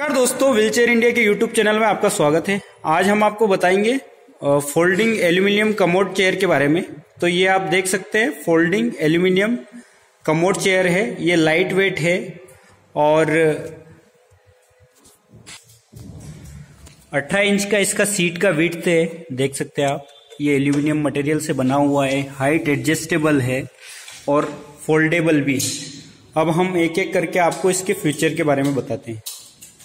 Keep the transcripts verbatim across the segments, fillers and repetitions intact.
नमस्कार दोस्तों, wheelchair India के यूट्यूब चैनल में आपका स्वागत है। आज हम आपको बताएंगे फोल्डिंग एल्यूमिनियम कमोड चेयर के बारे में। तो ये आप देख सकते हैं, फोल्डिंग एल्यूमिनियम कमोड चेयर है। ये लाइट वेट है और अठारह इंच का इसका सीट का विड्थ है, देख सकते हैं आप। ये एल्यूमिनियम मटेरियल से बना हुआ है, हाइट एडजस्टेबल है और फोल्डेबल भी। अब हम एक एक करके आपको इसके फीचर के बारे में बताते हैं।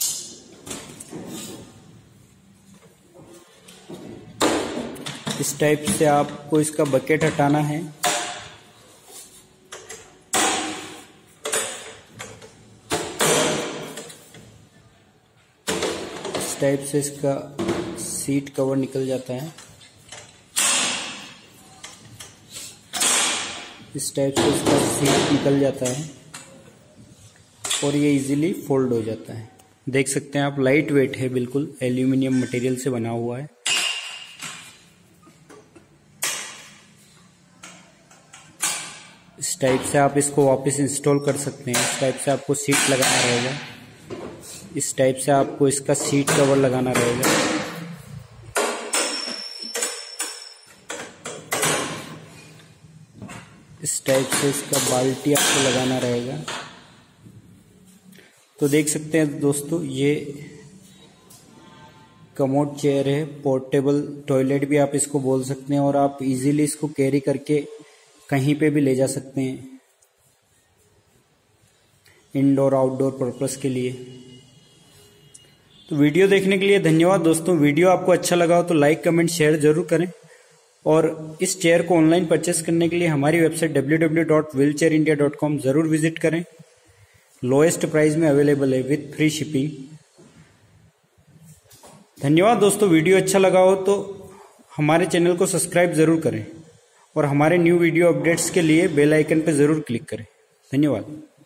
इस टाइप से आपको इसका बकेट हटाना है। इस टाइप से इसका सीट कवर निकल जाता है। इस टाइप से इसका सीट निकल जाता है और ये इजीली फोल्ड हो जाता है। देख सकते हैं आप, लाइट वेट है, बिल्कुल एल्यूमिनियम मटेरियल से बना हुआ है। इस टाइप से आप इसको वापस इंस्टॉल कर सकते हैं। इस टाइप से आपको सीट लगाना रहेगा। इस टाइप से आपको इसका सीट कवर लगाना रहेगा। इस टाइप से इसका बाल्टी आपको लगाना रहेगा। तो देख सकते हैं दोस्तों, ये कमोड चेयर है, पोर्टेबल टॉयलेट भी आप इसको बोल सकते हैं। और आप इजीली इसको कैरी करके कहीं पे भी ले जा सकते हैं, इंडोर आउटडोर पर्पस के लिए। तो वीडियो देखने के लिए धन्यवाद दोस्तों। वीडियो आपको अच्छा लगा हो तो लाइक कमेंट शेयर जरूर करें। और इस चेयर को ऑनलाइन परचेस करने के लिए हमारी website W W W dot wheelchair India dot com जरूर विजिट करें। लोएस्ट प्राइस में अवेलेबल है विथ फ्री शिपिंग। धन्यवाद दोस्तों। वीडियो अच्छा लगा हो तो हमारे चैनल को सब्सक्राइब जरूर करें और हमारे न्यू वीडियो अपडेट्स के लिए बेल आइकन पर जरूर क्लिक करें। धन्यवाद।